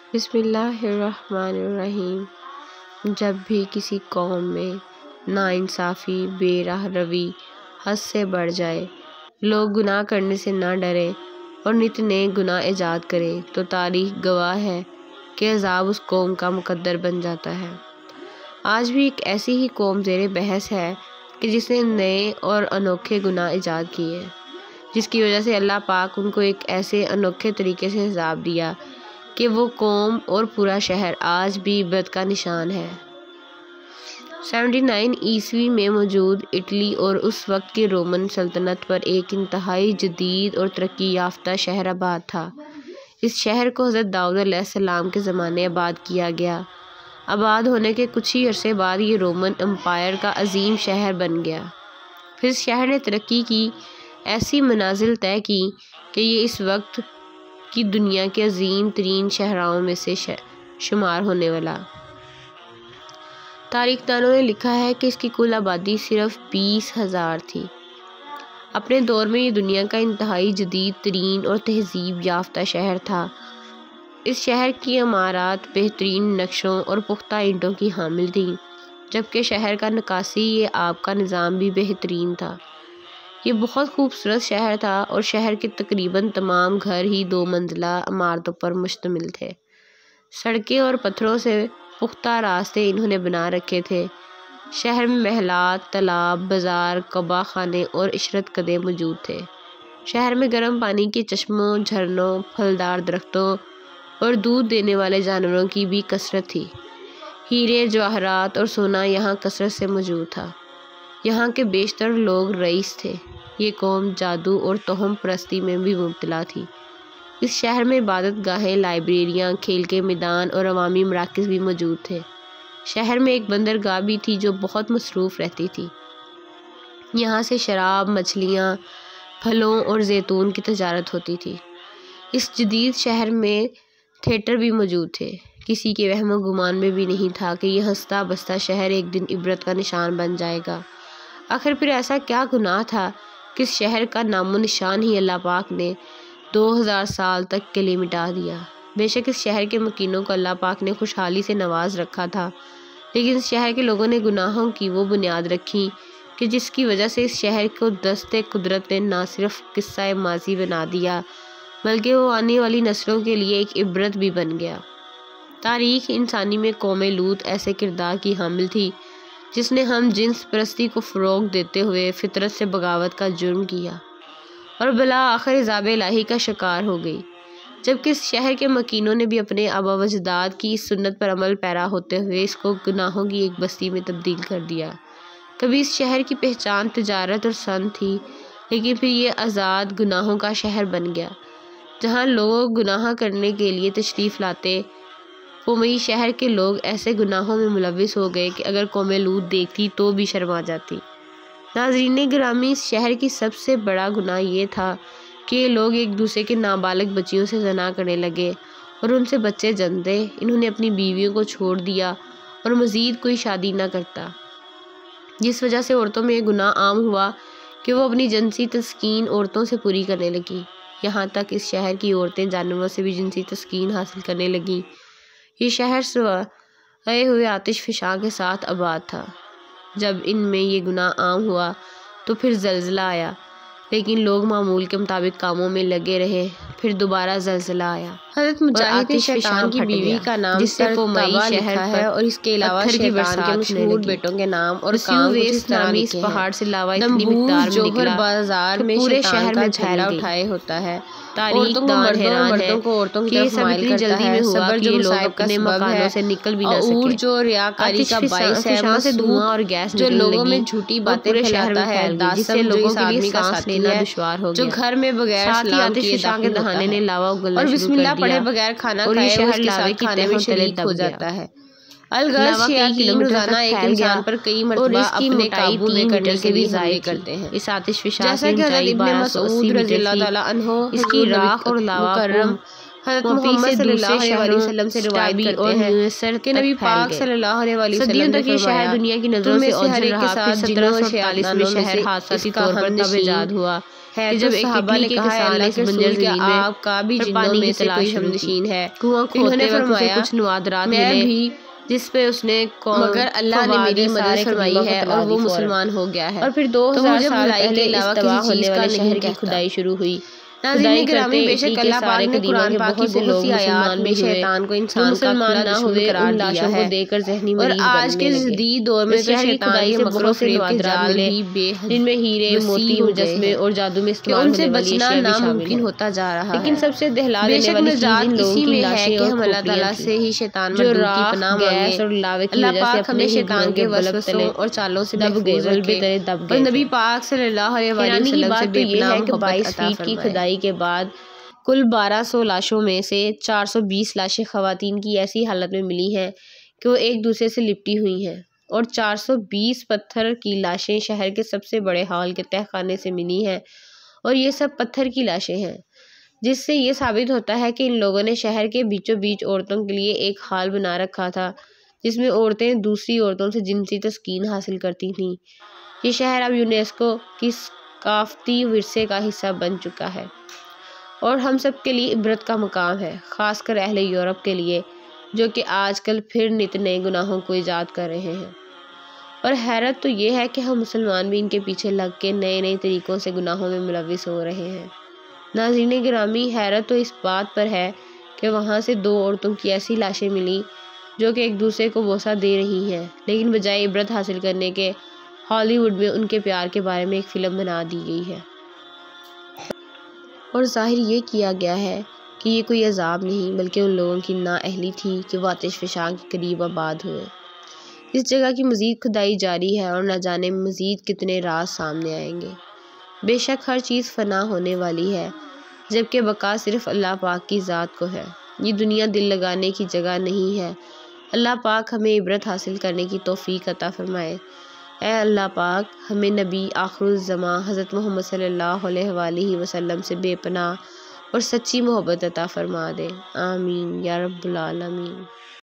بسم اللہ الرحمن الرحیم۔ جب بھی کسی قوم میں ناانصافی، بے راہ روی حد سے بڑھ جائے، لوگ گناہ کرنے سے نہ ڈریں اور نت نئے گناہ ایجاد کریں تو تاریخ گواہ ہے کہ عذاب اس قوم کا مقدر بن جاتا ہے۔ آج بھی ایک ایسی ہی قوم زیر بحث ہے کہ جس نے نئے اور انوکھے گناہ ایجاد کیے، جس کی وجہ سے اللہ پاک ان کو ایک ایسے انوکھے طریقے سے عذاب دیا کہ وہ قوم اور پورا شہر آج بھی عبرت کا نشان ہے۔ 79 عیسوی میں موجود اٹلی اور اس وقت کی رومن سلطنت پر ایک انتہائی جدید اور ترقی یافتہ شہر آباد تھا۔ اس شہر کو حضرت داؤد علیہ السلام کے زمانے آباد کیا گیا۔ آباد ہونے کے کچھ ہی عرصے بعد یہ رومن امپائر کا عظیم شہر بن گیا۔ پھر اس شہر نے ترقی کی ایسی منازل طے کی کہ یہ اس وقت کی دنیا کے عظیم ترین شہروں میں سے شمار ہونے والا۔ تاریخ دانوں نے لکھا ہے کہ اس کی کل آبادی صرف 20,000 تھی۔ اپنے دور میں یہ دنیا کا انتہائی جدید ترین اور تہذیب یافتہ شہر تھا۔ اس شہر کی عمارات بہترین نقشوں اور پختہ اینٹوں کی حامل تھیں، جبکہ شہر کا نکاسی آب کا نظام بھی بہترین تھا۔ یہ بہت خوبصورت شہر تھا اور شہر کے تقریباً تمام گھر ہی 2 منزلہ عمارتوں پر مشتمل تھے۔ سڑکیں اور پتھروں سے پختہ راستے انہوں نے بنا رکھے تھے۔ شہر میں محلات، تالاب، بازار، قبا خانے اور عشرت گدھے موجود تھے۔ شہر میں گرم پانی کے چشموں، جھرنوں، پھلدار درختوں اور دودھ دینے والے جانوروں کی بھی کثرت تھی۔ ہیرے، جواہرات اور سونا یہاں کثرت سے موجود تھا۔ یہاں کے بیشتر لوگ رئیس تھے۔ یہ قوم جادو اور توہم پرستی میں بھی مبتلا تھی۔ اس شہر میں عبادت گاہیں، لائبریریاں، کھیل کے میدان اور عوامی مراکز بھی موجود تھے۔ شہر میں ایک بندرگاہ بھی تھی جو بہت مصروف رہتی تھی۔ یہاں سے شراب، مچھلیاں، پھلوں اور زیتون کی تجارت ہوتی تھی۔ اس جدید شہر میں تھیٹر بھی موجود تھے۔ کسی کے وہم و گمان میں بھی نہیں تھا کہ یہ ہنستا بستا شہر ایک دن عبرت کا نشان بن جائے گا۔ آخر پھر ایسا کیا گناہ تھا کہ اس شہر کا نام و نشان ہی اللہ پاک نے 2000 سال تک کے لیے مٹا دیا؟ بے شک اس شہر کے مکینوں کو اللہ پاک نے خوشحالی سے نواز رکھا تھا، لیکن اس شہر کے لوگوں نے گناہوں کی وہ بنیاد رکھی کہ جس کی وجہ سے اس شہر کو دست قدرت نے نہ صرف قصہ ماضی بنا دیا بلکہ وہ آنے والی نسلوں کے لیے ایک عبرت بھی بن گیا۔ تاریخ انسانی میں قوم لوط ایسے کردار کی حامل تھی جس نے ہم جنس پرستی کو فروغ دیتے ہوئے فطرت سے بغاوت کا جرم کیا اور بالآخر عذاب الہی کا شکار ہو گئی، جبکہ اس شہر کے مکینوں نے بھی اپنے آباء و اجداد کی اس سنت پر عمل پیرا ہوتے ہوئے اس کو گناہوں کی ایک بستی میں تبدیل کر دیا۔ کبھی اس شہر کی پہچان تجارت اور صنعت تھی، لیکن پھر یہ آزاد گناہوں کا شہر بن گیا، جہاں لوگ گناہ کرنے کے لیے تشریف لاتے۔ قومی شہر کے لوگ ایسے گناہوں میں ملوث ہو گئے کہ اگر قوم لوط دیکھتی تو بھی شرما جاتی۔ ناظرین گرامی، اس شہر کی سب سے بڑا گناہ یہ تھا کہ یہ لوگ ایک دوسرے کے نابالغ بچیوں سے زنا کرنے لگے اور ان سے بچے جنتے۔ انہوں نے اپنی بیویوں کو چھوڑ دیا اور مزید کوئی شادی نہ کرتا، جس وجہ سے عورتوں میں یہ گناہ عام ہوا کہ وہ اپنی جنسی تسکین عورتوں سے پوری کرنے لگیں۔ یہاں تک اس شہر کی عورتیں جانوروں سے بھی جنسی تسکین حاصل کرنے لگیں۔ یہ شہر سوائے ہوئے آتش فشاں کے ساتھ آباد تھا۔ جب ان میں یہ گناہ عام ہوا تو پھر زلزلہ آیا، لیکن لوگ معمول کے مطابق کاموں میں لگے رہے۔ پھر دوبارہ زلزلہ آیا۔ حضرت مجاہد شیطان کی بیوی کا نام جس سے قومی شہر ہے اور اس کے علاوہ شیطان کے مشہور بیٹوں کے نام اور کام ویس نامی اس پہاڑ سے لاوا اتنی مقدار میں نکلا بازار میں پورے شہر میں جھیلا اٹھائے ہوتا ہے۔ تاریخ دان حیران ہے کہ یہ سب اتنی جلدی میں ہوا کہ یہ لوگ اپنے مکانوں سے نکل بھی نہ سکے۔ اور جو ریاکاری کا باعث ہے وہ سے دھواں اور گیس جو لوگوں میں جھوٹی باتیں پھیلاتا ہے، جس سے لوگوں کے لیے سانس لینا دشوار ہو گیا۔ جو گھر میں بغیر سلام کیے داخل ہوتا ہے نے اور بسم اللہ پڑھے بغیر کھانا کھائے وہ اس لاوے کی تہوں تلے دب جاتا ہے۔ الغرض شیاطین روزانہ ایک انسان پر کئی مرتبہ اپنے قابو میں کرنے کے بھی ضائع کرتے ہیں۔ اس آتش فشاں کی اونچائی 1280 میٹر تھی۔ اس کی راکھ اور لاوا مکرم حضرت محمد صلی اللہ علیہ وسلم سے روایت کرتے ہیں کہ نبی پاک صلی اللہ علیہ وسلم صدیوں تک یہ شہر دنیا کی نظروں سے اوجھل رہا۔ پھر 1747 میں شہر حادثاتی طور پر تاب ایجاد ہوا۔ ہے جب صحابہ نے کہا اللہ کے رسول کیا آپ کا بھی جنوں میں سے کوئی ہمنشین ہے؟ انہوں نے فرمایا کچھ نوادرات میں بھی، جس پہ اس نے مگر اللہ نے میری مدد فرمائی ہے اور وہ مسلمان ہو گیا ہے۔ اور پھر 2000 سال پہلے اس تباہ ہونے والے شہر کی کھدائی شروع ہوئی۔ ناظرین گرامی، بے شک اللہ پاک نے قرآن پاک کی بہت سی آیات میں شیطان کو انسان کا کھلا دشمن قرار دیا ہے، اور آج کے جدید دور میں تو شیطان کے مکر و فریب کے جال بھی بے حد جن میں ہیرے، موتی، مجسمے اور جادو میں استعمال ہونے والی اشیاء بھی ناممکن ہوتا جا رہا ہے۔ لیکن سب سے دہلا دینے والی چیز ان لوگوں کی لاشیں اور اللہ تعالیٰ سے ہی شیطان مردود کی پناہ مانگیں۔ اللہ پاک ہمیں شیطان کے وسوسوں اور چالوں سے محفوظ رکھے اور نبی پاک صلی اللہ علیہ وسلم سے بے پناہ محبت عطا فرمائے۔ کے بعد کل 1200 لاشوں میں سے 420 لاشیں خواتین کی ایسی حالت میں ملی ہیں کہ وہ ایک دوسرے سے لپٹی ہوئی ہیں، اور 420 پتھر کی لاشیں شہر کے سب سے بڑے ہال کے تہ خانے سے ملی ہیں، اور یہ سب پتھر کی لاشیں ہیں، جس سے یہ ثابت ہوتا ہے کہ ان لوگوں نے شہر کے بیچوں بیچ عورتوں کے لیے ایک ہال بنا رکھا تھا جس میں عورتیں دوسری عورتوں سے جنسی تسکین حاصل کرتی تھیں۔ یہ شہر اب یونیسکو کی ثقافتی ورثے کا حصہ بن چکا ہے اور ہم سب کے لیے عبرت کا مقام ہے، خاص کر اہل یورپ کے لیے جو کہ آج کل پھر نت نئے گناہوں کو ایجاد کر رہے ہیں۔ اور حیرت تو یہ ہے کہ ہم مسلمان بھی ان کے پیچھے لگ کے نئے نئے طریقوں سے گناہوں میں ملوث ہو رہے ہیں۔ ناظرین گرامی، حیرت تو اس بات پر ہے کہ وہاں سے 2 عورتوں کی ایسی لاشیں ملی جو کہ ایک دوسرے کو بوسہ دے رہی ہیں، لیکن بجائے عبرت حاصل کرنے کے ہالی ووڈ میں ان کے پیار کے بارے میں ایک فلم بنا دی گئی ہے، اور ظاہر یہ کیا گیا ہے کہ یہ کوئی عذاب نہیں بلکہ ان لوگوں کی نااہلی تھی کہ وہ آتش فشاں کے قریب آباد ہوئے۔ اس جگہ کی مزید کھدائی جاری ہے اور نہ جانے مزید کتنے راز سامنے آئیں گے۔ بے شک ہر چیز فنا ہونے والی ہے، جبکہ بقا صرف اللہ پاک کی ذات کو ہے۔ یہ دنیا دل لگانے کی جگہ نہیں ہے۔ اللہ پاک ہمیں عبرت حاصل کرنے کی توفیق عطا فرمائے۔ اے اللہ پاک ہمیں نبی آخر الزماں حضرت محمد صلی اللہ علیہ وآلہ وسلم سے بے پناہ اور سچی محبت عطا فرما دے، آمین یا رب العالمین۔